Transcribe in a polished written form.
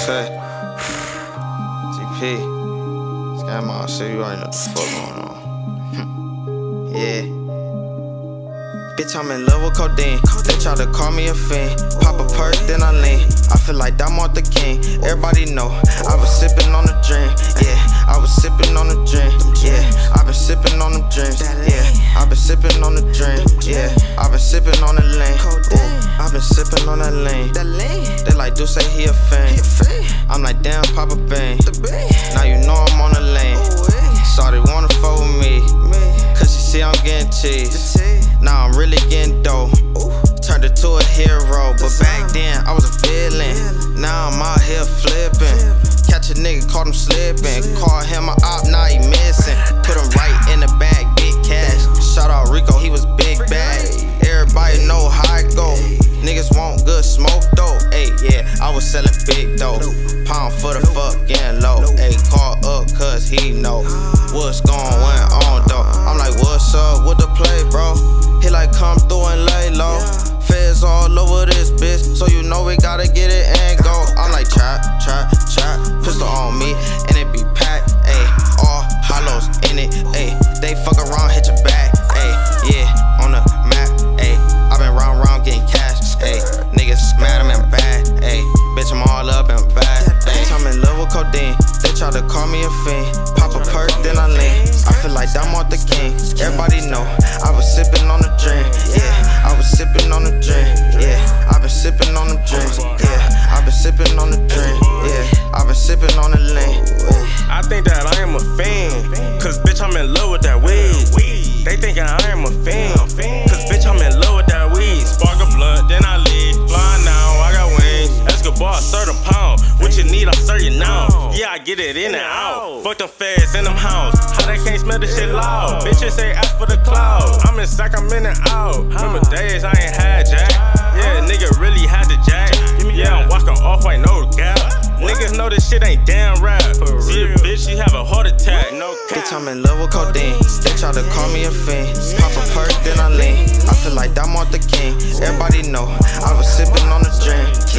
Dusayy. GP. Scam shit, you already know what the fuck going on. Yeah. Bitch, I'm in love with codeine. They try to call me a fiend. Pop a perk, then I lean. I feel like I'm on the king. Everybody know I was sippin' on the drink. Yeah, I was sippin' on the drink. Yeah, I've been sippin' on them drinks. Yeah, I've been sippin' on the drink. Yeah, I've been sippin' on the lane. Ooh, I've been sippin' on that lane. They like Dusayy, he a fan. I'm like, damn, Papa Bang. Now you know I'm on the lane. Shawty wanna fuck with me, cause she see I'm getting cheese. Now I'm really getting dope. Turned it to a hero, but back then I was a villain. Now I'm out here flipping. Catch a nigga, caught him slipping. Call him a op, now he missing. Put him right in the bag, big cash. Shout out Rico, he was big bag. Everybody know how I go. Niggas want good smoke dope. Ayy, yeah, I was selling big dope. Pound for the fuck, getting low. Ayy, call up cause he know what's going on though. I'm like, what's up with the play, bro? He like, come through and lay low. Feds all over this bitch, so you know we gotta get it and go. I'm like, trap, trap, trap. Pistol on me, and it be packed. Ayy, all hollows in it. Ayy, they fuck around, hit your back. Ayy, yeah, on the map. Ayy, I been round getting cash. Ayy, niggas mad, I'm in bad. Ayy, bitch, I'm all up and bad. Ayy, I'm in love with codeine. They try to call me a fiend. Pop a perk, then I lean. I feel like I'm on the king. Everybody know I was sippin' on the drink. Yeah, I was sippin' on the drink. Yeah, I've been sippin' on the drink. Yeah, I've been sippin' on the drink. Yeah, I've been sippin' on the lane. I think that I am a fan, cause bitch, I'm in love with that weed. They thinking I am a fan, cause bitch, I'm in love with that weed. Spark a blunt, then I leave. Fly now, I got wings. Escobar, serve a pound. What you need, I'll serve you now. Yeah, I get it in and out. Fuck them feds in them house. How they can't smell this shit loud? Bitches say ask for the cloud. I'm in sack, I'm in and out. Remember days I ain't had jack. Yeah, nigga really had the jack. Yeah, I'm walking off white, no gap. Niggas know this shit ain't damn rap. See a bitch, she have a heart attack. No cap. Bitch, I'm in love with codeine. They try to call me a fiend. Pop a perk, then I lean. I feel like I'm on the king. Everybody know I was sippin' on the drink.